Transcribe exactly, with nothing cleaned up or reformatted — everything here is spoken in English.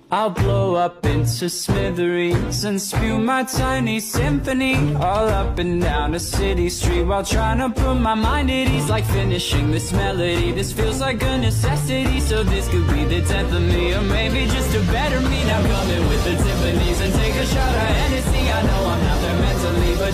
I'll blow up into smithereens and spew my tiny symphony all up and down a city street while trying to put my mind at ease. Like finishing this melody, this feels like a necessity. So this could be the tenth of me, or maybe just a better me. Now come in with the Tiffany's and take a shot of Hennessy. I know I'm not there mentally, but